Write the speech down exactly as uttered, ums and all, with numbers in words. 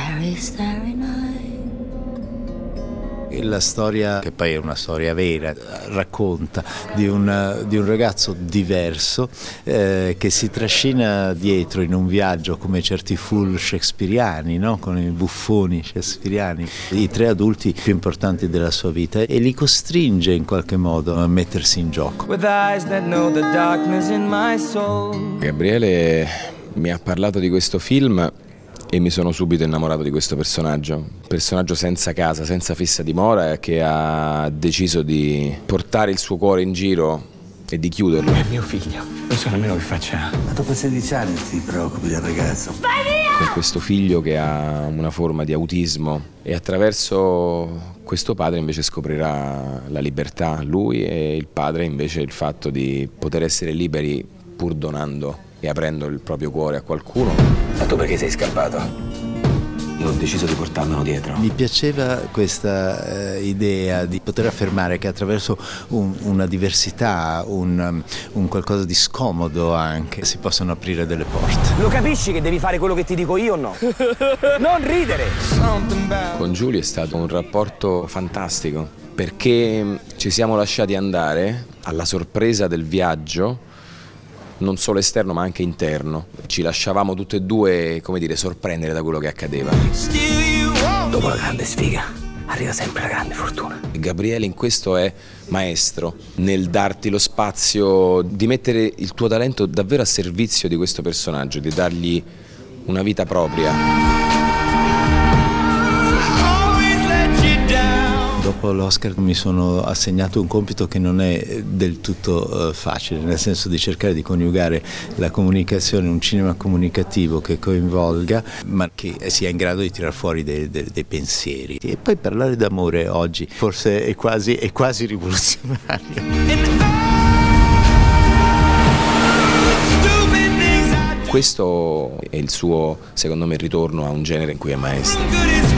Starry, starry night. La storia, che poi è una storia vera, racconta di un, di un ragazzo diverso eh, che si trascina dietro in un viaggio come certi fool shakespeariani, no? Con i buffoni shakespeariani, i tre adulti più importanti della sua vita, e li costringe in qualche modo a mettersi in gioco. Gabriele mi ha parlato di questo film e mi sono subito innamorato di questo personaggio, un personaggio senza casa, senza fissa dimora, che ha deciso di portare il suo cuore in giro e di chiuderlo. È mio figlio, non so nemmeno che faccia. Ma dopo sedici anni ti preoccupi del ragazzo? Vai via! Con questo figlio che ha una forma di autismo, e attraverso questo padre invece scoprirà la libertà, lui, e il padre invece il fatto di poter essere liberi pur donando e aprendo il proprio cuore a qualcuno. Ma tu perché sei scappato? Io ho deciso di portarmelo dietro. Mi piaceva questa eh, idea di poter affermare che attraverso un, una diversità, un, un qualcosa di scomodo anche, si possono aprire delle porte. Lo capisci che devi fare quello che ti dico io o no? Non ridere! Con Giulio è stato un rapporto fantastico, perché ci siamo lasciati andare alla sorpresa del viaggio, non solo esterno ma anche interno. Ci lasciavamo tutte e due, come dire, sorprendere da quello che accadeva. Dopo la grande sfiga arriva sempre la grande fortuna. Gabriele in questo è maestro, nel darti lo spazio di mettere il tuo talento davvero a servizio di questo personaggio, di dargli una vita propria. Dopo l'Oscar mi sono assegnato un compito che non è del tutto uh, facile, nel senso di cercare di coniugare la comunicazione, un cinema comunicativo che coinvolga, ma che sia in grado di tirar fuori dei, dei, dei pensieri. E poi parlare d'amore oggi forse è quasi, è quasi rivoluzionario. Questo è il suo, secondo me, ritorno a un genere in cui è maestro.